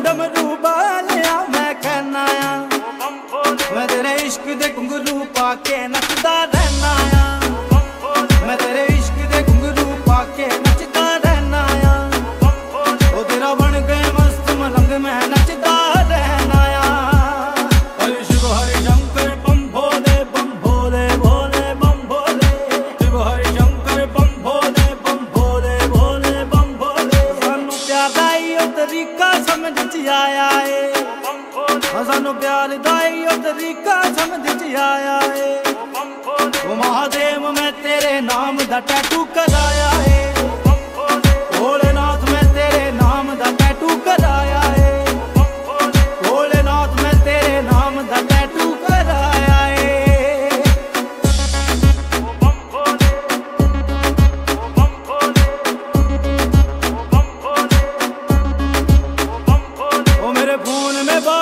डमरू बालिया मैं कहना आ, मैं तेरे इश्क दे घुंघरू पाके नचदा रहना आ, मैं तेरे इश्क दे घुंघरू पाके नचदा रहना आ, ओ तेरा बन गए मस्त मलंग मैं नचदा रहना आ। हरि शिव हरि शंकर बम भोले भोले बम भोले, शिव हरि शंकर बम भोले भोले बम भोले। सानू प्यार दा इयो तरीका समझ च आया है, सानू प्यार दा इयो तरीका समझ च आया है। ओ महादेव मैं तेरे नाम दा टैटू कराया है, भोलेनाथ मैं तेरे नाम दा टैटू कराया है, भोलेनाथ मैं तेरे नाम दा टैटू कराया है। ओ मेरे खून में